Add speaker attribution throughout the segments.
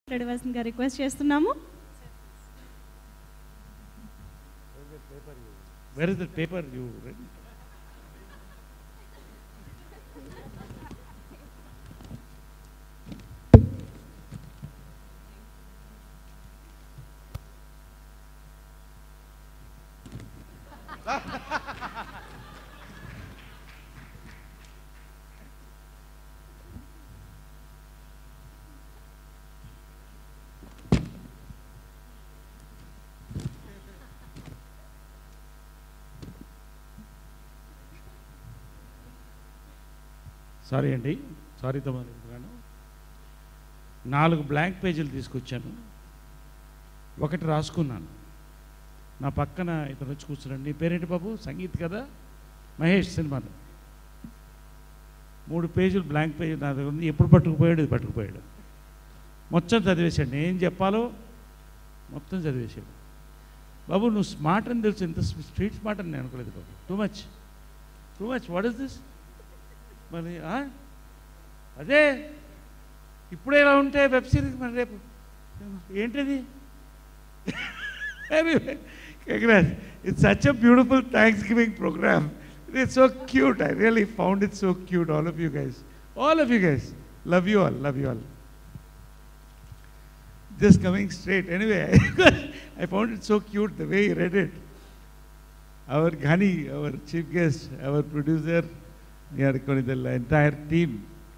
Speaker 1: మాట్లాడవలసిందిగా రిక్వెస్ట్ చేస్తున్నాము.
Speaker 2: Where is the paper you read? Sorry అండి, సారీ తమ్ముడు. 4 బ్లాంక్ పేజీలు తీసుకొచ్చాను, ఒకటి రాసుకున్నాను. నా పక్కన ఇతను వచ్చి కూర్చున్నాడు. నీ పేరేంటి బాబు? సంగీత్ కదా, మహేష్ సినిమాలో 3 పేజీలు బ్లాంక్ పేజీ నా దగ్గర ఉంది. ఎప్పుడు పట్టుకుపోయాడు, ఇది పట్టుకుపోయాడు. మొత్తం చదివేశాడు. నేను ఏం చెప్పాలో మొత్తం చదివేశాడు. బాబు నువ్వు స్మార్ట్ అని తెలుసు, ఇంత స్ట్రీట్ స్మార్ట్ అని నేను అనుకోలేదు బాబు. Too much what is this? మరి అదే ఇప్పుడే ఇలా ఉంటే వెబ్ సిరీస్ మరి రేపు ఏంటిది? It's such a beautiful Thanksgiving program. It's so cute. I really found it so cute. All of you guys. Love you all. Just coming straight. Anyway, I found it so cute the way he read it. Our Ghani, our chief guest, our producer, the entire team.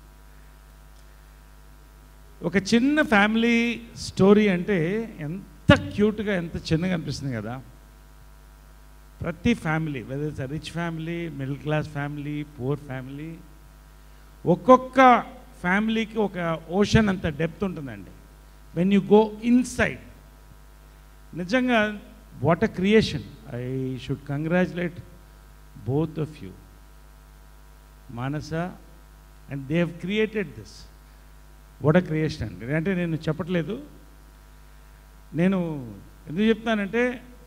Speaker 2: ఒక చిన్న family story అంటే ఎంత క్యూట్గా, ఎంత చిన్నగా అనిపిస్తుంది కదా. ప్రతి family, whether it's rich family, middle class family, poor family, ఒక్కొక్క ఫ్యామిలీకి ఒక ఓషన్ అంత డెప్త్ ఉంటుందండి. వెన్ యూ గో ఇన్సైడ్, నిజంగా what a creation. I should congratulate both of you, Manasa, and they have created this. What a creation. అంటే నేను చెప్పట్లేదు, నేను ఎందుకు చెప్తానంటే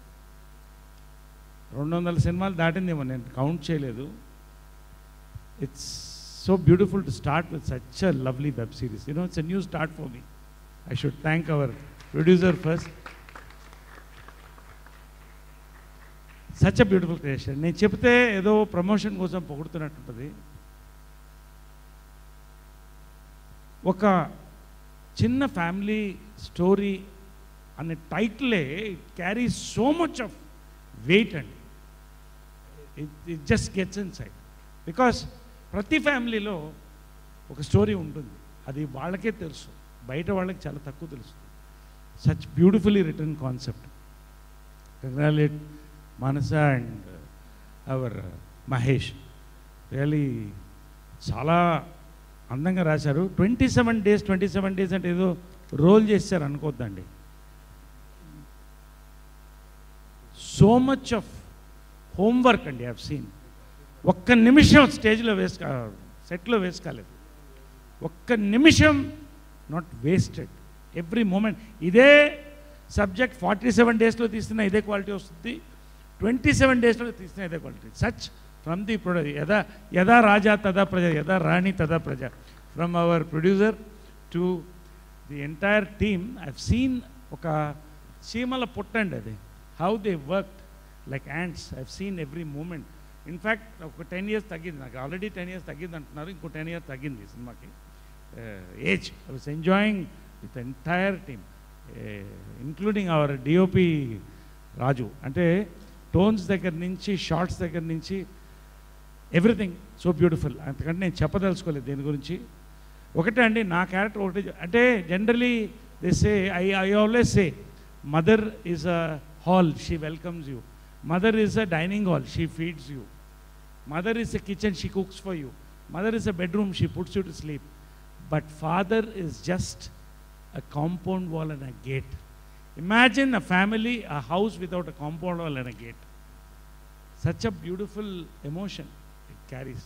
Speaker 2: 200 సినిమాలు దాటిందేమో, నేను కౌంట్ చేయలేదు. It's so beautiful to start with such a lovely web series. It's a new start for me. I should thank our producer first. Such a beautiful creation. నేను చెప్తే ఏదో ప్రమోషన్ కోసం పొగుడుతున్నట్టుంటుంది. ఒక చిన్న ఫ్యామిలీ స్టోరీ అనే టైటిలే it carries so much of weight అండి. It just gets inside. Because ప్రతి ఫ్యామిలీలో ఒక స్టోరీ ఉంటుంది, అది వాళ్ళకే తెలుసు, బయట వాళ్ళకి చాలా తక్కువ తెలుస్తుంది. Such beautifully written concept. Congratulate Manasa and our Mahesh. Really చాలా అందంగా రాశారు. 27 days అంటే ఏదో రోల్ చేశారు అనుకోద్దండి. సో మచ్ ఆఫ్ హోంవర్క్ అండి. I have seen. ఒక్క నిమిషం స్టేజ్లో సెట్లో వేస్ట్ కాలేదు. ఒక్క నిమిషం నాట్ వేస్టెడ్. Every moment. ఇదే సబ్జెక్ట్ 47 daysలో తీస్తున్న ఇదే క్వాలిటీ వస్తుంది, 27 daysలో తీసిన ఇదే quality. Such from the producer, యదా రాజా తదా ప్రజ, యదా రాణి తదా ప్రజ. From our producer to the entire team. I've seen ఒక చీమల పుట్టండి అది, how they work like ants. I've seen every moment. In fact ఒక 10 years తగ్గింది నాకు. ఆల్రెడీ 10 years తగ్గింది అంటున్నారు, ఇంకో 10 years తగ్గింది సినిమాకి age. I was enjoying with entire team, including our DOP Raju. అంటే టోన్స్ దగ్గర నుంచి, షార్ట్స్ దగ్గర నుంచి, ఎవ్రీథింగ్ సో బ్యూటిఫుల్. అంతకంటే నేను చెప్పదలుచుకోలేదు దీని గురించి. ఒకటే అండి, నా క్యారెక్టర్ ఒకటి. అంటే generally they say, I always say, mother is a hall, she welcomes you. Mother is a dining hall, she feeds you. Mother is a kitchen, she cooks for you. Mother is a bedroom, she puts you to sleep. But father is just a compound wall and a gate. Imagine a family, a house without a compound wall and a gate. Such a beautiful emotion it carries.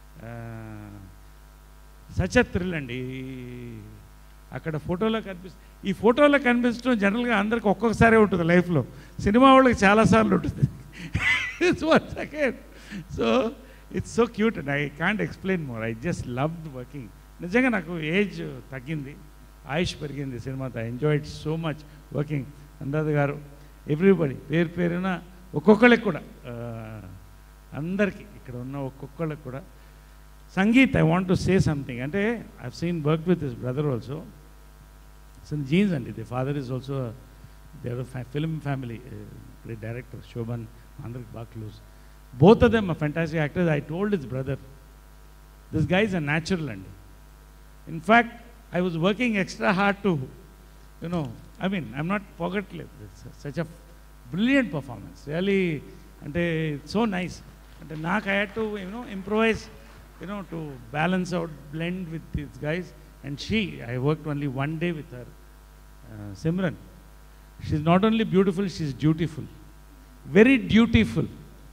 Speaker 2: Such a thrill అండి. అక్కడ ఫోటోలో కనిపిస్తుంది. ఈ ఫోటోలో కనిపించడం జనరల్గా అందరికి ఒక్కొక్కసారి ఉంటుంది లైఫ్లో, సినిమా వాళ్ళకి చాలాసార్లు ఉంటుంది. It's once again. So it's so cute and I can't explain more. I just loved working. నిజంగా నాకు ఏజ్ తగ్గింది, ఆయుష్ పెరిగింది సినిమాతో. I enjoyed so much working. Anuradha garu, everybody పేరు పేరున ఒక్కొక్కళ్ళకి కూడా, అందరికీ ఇక్కడ ఉన్న ఒక్కొక్కళ్ళకి కూడా. Sangeeth, I want to say something. అంటే I have seen work with his brother also. It's in genes అండి. The father is also there film family, great director Shobhan, అందరికి బాగా క్లోజ్. Both of them are fantastic actors. I told his brother, this guy is a natural అండి. In fact I was working extra hard to I mean, I'm not forgetting. It's such a brilliant performance. Really, ante it's so nice. Ante I had to, improvise, to balance out, blend with these guys. And I worked only one day with her, Simran. She's not only beautiful, she's dutiful. Very dutiful.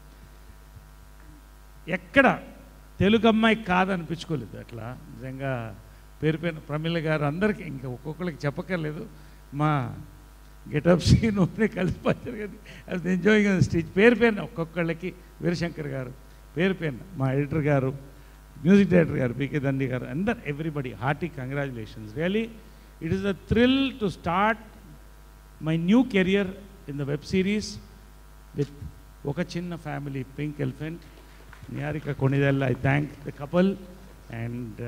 Speaker 2: ఎక్కడ తెలుగు అమ్మాయి కాదనిపించుకోలేదు అట్లా. నిజంగా పేరు పేరు ప్రమిళ గారు, అందరికీ ఇంకా ఒక్కొక్కరికి చెప్పక్కర్లేదు. మా గెటప్ సీన్ కలిసి వచ్చారు కదా, అది ఎంజాయింగ్ స్టేజ్. పేరు పేరున ఒక్కొక్కళ్ళకి, వీరశంకర్ గారు పేరు పేరున, మా ఎడిటర్ గారు, మ్యూజిక్ డైరెక్టర్ గారు పీకే దండి గారు, అందరు everybody hearty congratulations. Really it is a thrill to start my new career in the web series with ఒక చిన్న family, pink elephant, Niharika Konidela. I thank the couple. And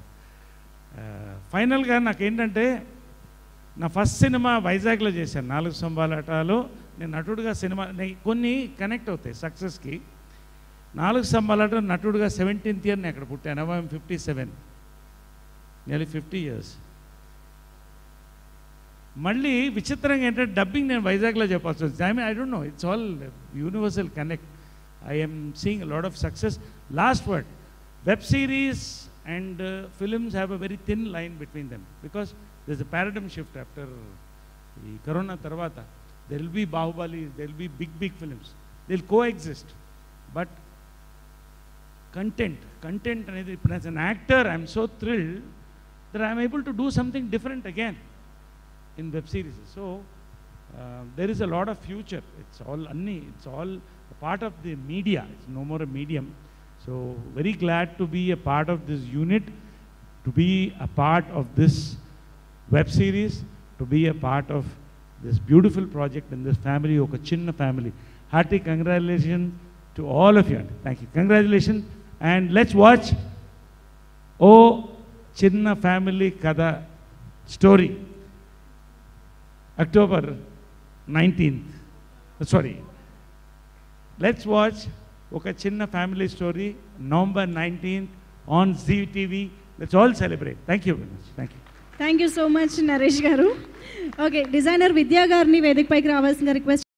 Speaker 2: ఫైనల్గా నాకేంటంటే, నా ఫస్ట్ సినిమా వైజాగ్లో చేశాను, 4 స్తంభాలాటలో. నేను నటుడుగా సినిమా కొన్ని కనెక్ట్ అవుతాయి సక్సెస్కి. 4 స్తంభాలాట నటుడుగా 17th ఇయర్ నేను అక్కడ పుట్టాను. I'm 57, nearly 50 years. మళ్ళీ విచిత్రంగా ఏంటంటే డబ్బింగ్ నేను వైజాగ్లో చెప్పాల్సి వచ్చింది. I mean, I don't know, it's all universal connect. I am seeing a lot of success. Last word, web series and films have a very thin line between them, because there's a paradigm shift after the corona tarvata. There will be Bahubali, there will be big films. They'll coexist. But content anedi, as an actor, I'm so thrilled that I'm able to do something different again in web series. So there is a lot of future. It's all a part of the media. It's no more a medium. So very glad to be a part of this unit, to be a part of this web series, to be a part of this beautiful project in this family, oka chinna family. Hearty congratulations to all of you. Thank you. Congratulations. And let's watch O Chinna Family Kada story, October 19th. Sorry. Let's watch Oka Chinna Family Story, November 19th on Zee TV. Let's all celebrate. Thank you very much. Thank you.
Speaker 1: Thank you so much, Naresh garu. Okay, designer Vidya garni vedik paiki ravalsinదిగా request